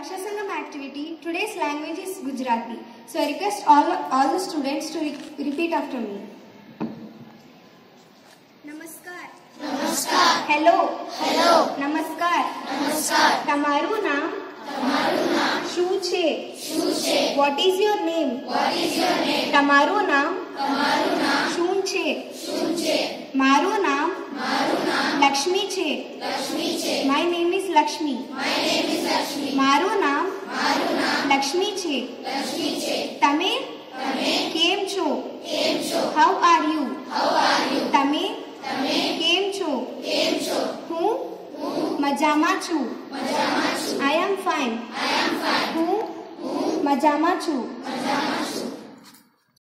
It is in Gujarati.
Rakshasangam activity, today's language is Gujarati. So I request all the students to repeat after me. Namaskar. નમસ્કાર. Hello. હેલો. Namaskar. નમસ્કાર. તમારું નામ શું છે? શું છે? What is your name? What is your name? તમારું નામ શું છે? શું છે? મારું નામ મારું નામ લક્ષ્મી છે. લક્ષ્મી છે. My name is Lakshmi. My name is Lakshmi. મારું નામ મારું નામ લક્ષ્મી છે. લક્ષ્મી છે. તમે કેમ છો? કેમ છો? How are you? How are you? તમે તમે કેમ છો? કેમ છો? હું મજામાં છું. મજામાં છું. I am fine. I am fine. હું મજામાં છું. મજામાં છું.